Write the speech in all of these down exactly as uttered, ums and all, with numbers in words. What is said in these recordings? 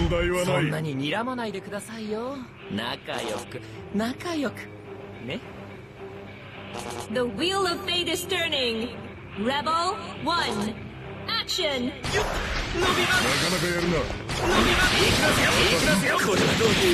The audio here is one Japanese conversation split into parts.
問題はない。 そんなに睨まないでくださいよ。仲良く仲良くね。 The wheel of fate is turning. Rebel one. Action. なかなかやるな。 いきますよいきますよ。これはどうです。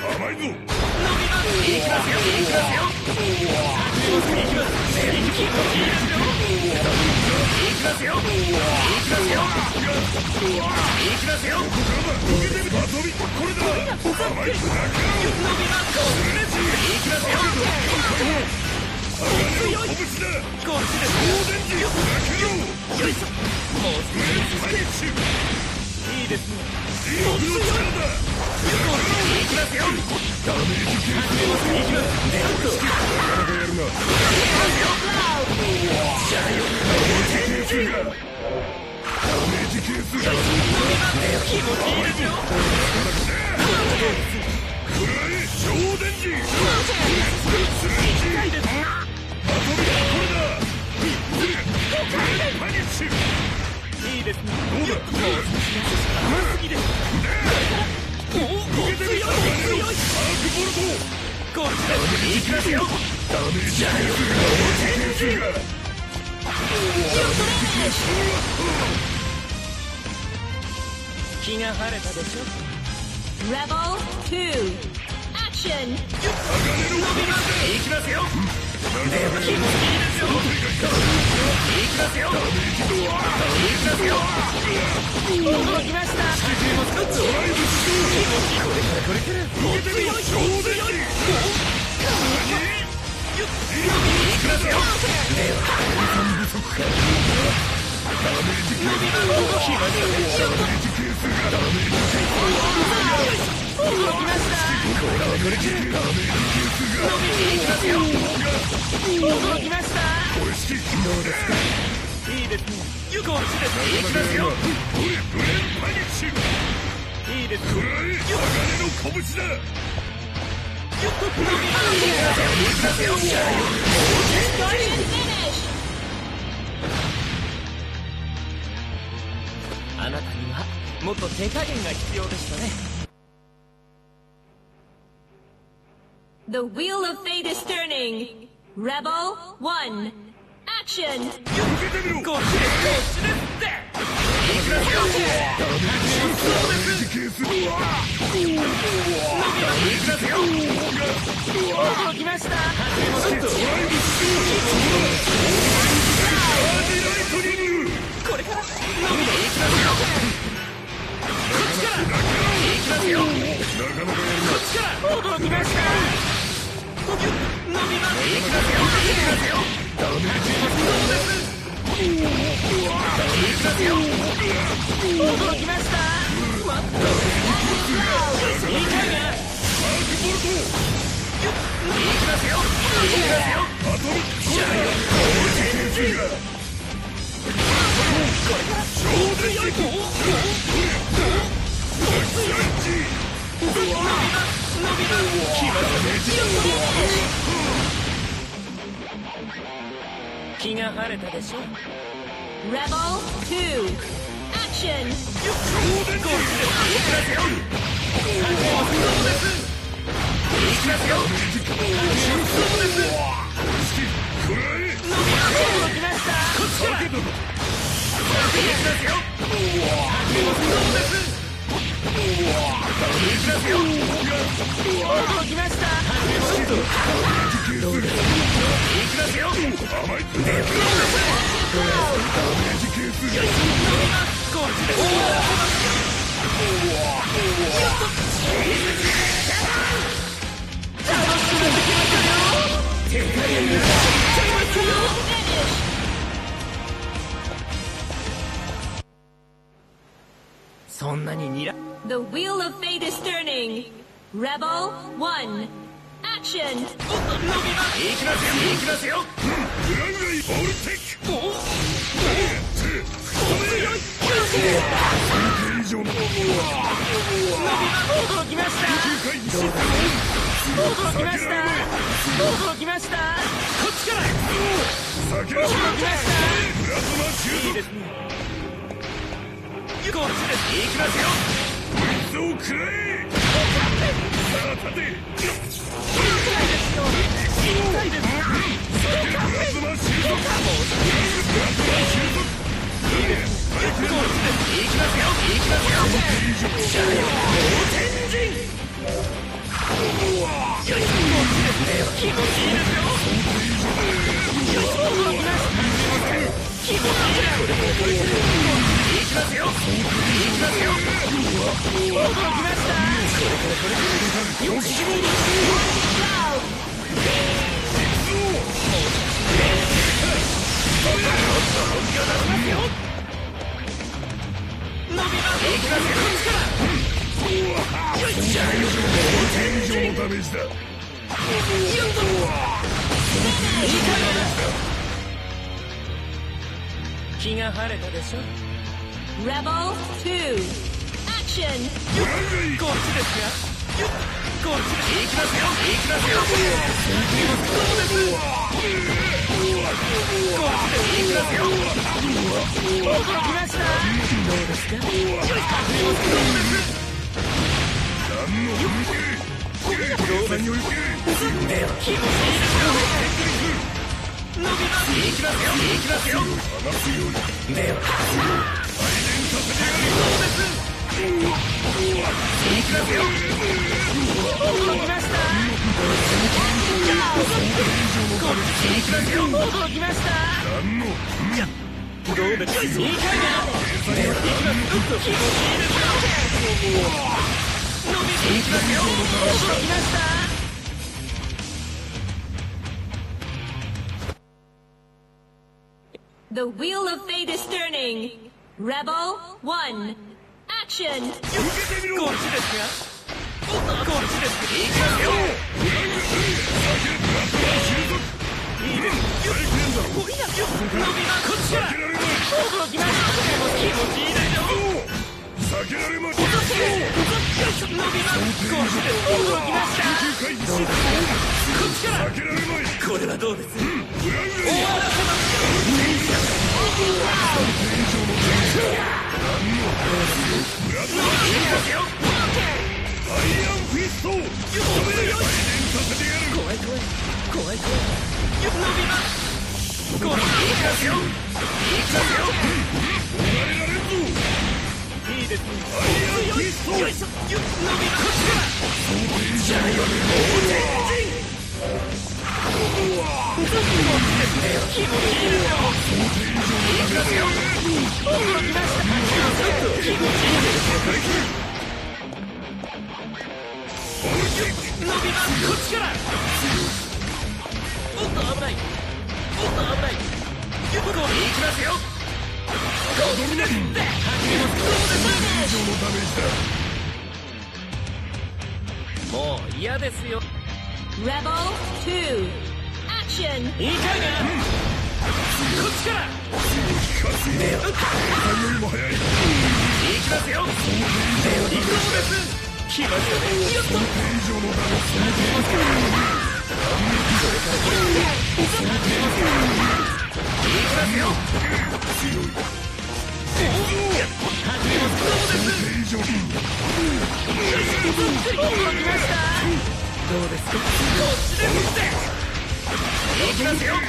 甘いぞ。 いきますよいきますよ。いきます。いきますよいきますよ。いきますよ。 受けてみた。飛びこれだ。甘いぞ。 いきますよ。 鋼の拳だ。 こっちです。 超電磁。 よいしょ。もう少しいいですね。 地獄の力だ。 いきますよ。 ダメージ系数いきます。 なかなかやるな。 じゃあよダメージ系数がダメージ系数が気持ちいいですよ。 食らえ超電磁。 痛いです。 あとびこれだ。パニッシュ。 いいですね。 どうだ。 甘すぎです。おお、強い強い。 アークボルト。 こっちです。いきますよ。 ダメージ系数がダメージ系数が気が晴れたでしょ。 Rebel two. Action. いきますよ。気持ちいいですよ。いきますよ。いきますよ。動きました。地球も使っちゃう。これからこれから。 受けてみよ。超電磁。 いきますよ。 不足か。ダメージ系数がダメージ系数がダメージ系数が動きました。これからこれから。 ダメージ系数がいきますよ。動きました。 これ式どうですか。 いいですね。こっちです。いきますよ。 ブレブレンパニッシュ。 いいです食らね。 え鋼の拳だ。 いきますよ。 Start and finish. あなたにはもっと手加減が必要でしたね。 The wheel of fate is turning. Rebel one. Action. 受けてみろ。 こっちです。こっちですって。いきますよ。 ダメージ系数がダメージ系数がいきますよ。動きました。 ドライブスルー。アーディライトニング。 これからいきますよ。こっちからいきますよ。こなかなかやるな。 っちから動きました。伸びます。いきますよ。いきますよ。 ダメージ系数そうです。いきますよ。動きました。まっといいかいな。 アークボルト。 いきますよ。いきますよ。 アトミックコーナー。ダメージ系数が超電磁。 気が晴れたでしょ。 Rebel two. Action. 超電磁。 いきますよ。そうです。いきますよ。そうです。 食らえ。 動きました。こっちからいきますよ。そうです。いきますよ。動きました。 どうですか。 いきますよ。 甘い。ダメージ系数がこっちです。楽しくなってきましたよ。手加減がちゃいますよ。そんなににら。 The wheel of fate is turning. Rebel one. Action. いきますよ。いきますよ。 グランガイボルテック。 おお。 以上の驚きました。驚きました。驚きました。こっちから。 先の驚きました。 プラズマシュート。 いいですね。こっちです。行きますよ。 水を食らえ。さあ立て。 痛いですよ。 プラズマ収束。プラズマ収束。いいです。行きますよ。行きますよ。射力猛天陣。よいしょ。気持ちいいですよ。よいしょ。驚きます。気持ちいいです。行きますよ。行きますよ。 驚きました。 よし。 伸びます。 天井のダメージだ。 気が晴れたでしょ。 Rebel two, action! こっちですか。こっちです。 行きますよ。行きますよ。 そうです。こっちです。行きますよ。驚きました。どうですか。そうです。 何の動き。どうだにおいて。 気持ちいいですよ。伸びます。 行きますよ。行きますよ。離すように。では。再現させてやる。 そうです。 行きますよ。 驚きました。 行きますよ。 驚きました。 何の。 どうですか。いいかいな。行きます。気持ちいいですよ。伸びていきますよ。驚きました。 The wheel of fate is turning. Rebel one, action! こっちですか。こっちです。いきますよ。いいです。伸びます。こっちだ。驚きました。気持ちいいでしょ。 避けられません。 伸びます。こっちです。驚きました。どうですか。こっちから。 避けられまい。 これはどうです。 裏切り。アイアンフィスト。再現させてやる。 怖い怖い怖い怖い。伸びます。こっちですよ。いきますよ。 逃れられんぞ。 いいですね。 アイアンフィスト。 よいしょ。伸びます。こっちから。 じゃあよりも天神。 気持ちいいですよ。 いきますよ。 驚きました。気持ちいいですよ。伸びます。こっちから。おっと危ない。おっと危ない。行きますよ。 戻りな。以上のダメージだ。 もう嫌ですよ。 Rebel two, action! いいかいな。こっちから。 聞かせねえよ。よりも早い。 行きますよ。行こうです。来ましたね。よっと。 以上のダメージだ。 行きますよ。 強い。 始めます。そうです。 以上に。 驚きました。どうですか。こっちですって。行きますよ。 強い。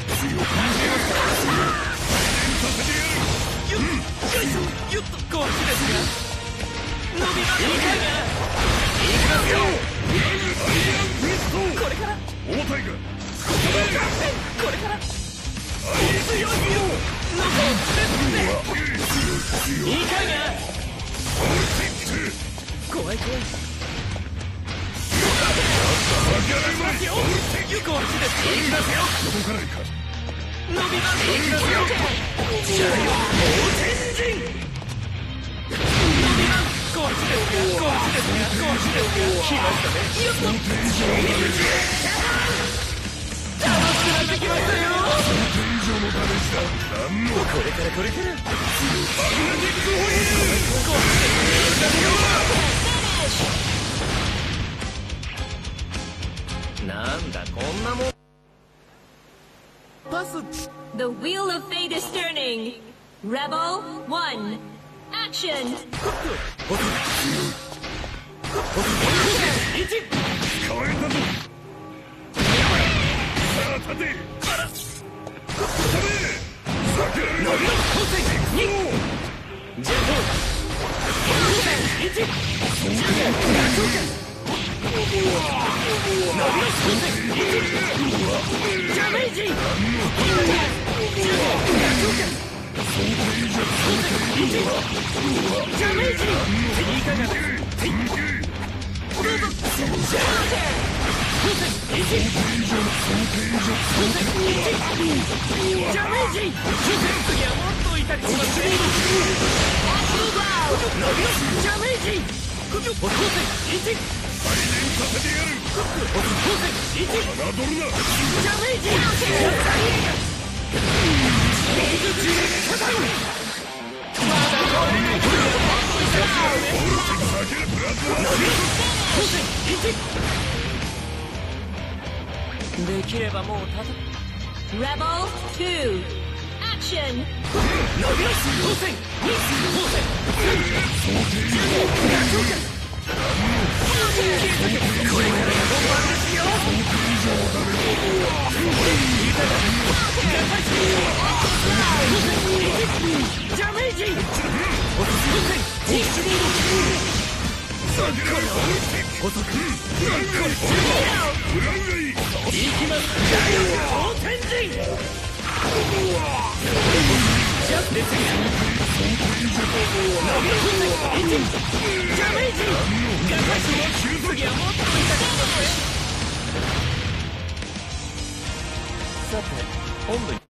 させてやる。 よっよいしょ。よっと。こっちですか。伸びます。いいかいな。行きますよ。 アイアンフィスト。 これから。 大タイガ。 これから。 アイ強いよ。 残ってですって。いいかいな。怖い怖い。 負けられまい。 よこっちです。行きますよ。 どこからいか。 伸びます。行きますよ。じゃあよ。猛天神。伸びます。こっちですか。こっちですか。こっちですか。来ましたね。よっと。楽しくなってきましたよ。 以上のダメージだ。何の。 これからこれから。 マグネティックホイール。 こっちです。なんだこんなもん。パス。 The wheel of fate is turning. Rebel one, action! 強い。 捕まえたぞ。さあ立て。飛べ。避けられない。 ジェットいちダメージダメージいかがダメージ次はもっといたりしますね。ダメージいち再燃させてやる。侮るな。 ダメージできればもうただ Rebel two, action! これからが本番ですよ。ダメージ補足いきます。大天神ジャスですがダメージガサシ次はもっと痛くさて本部に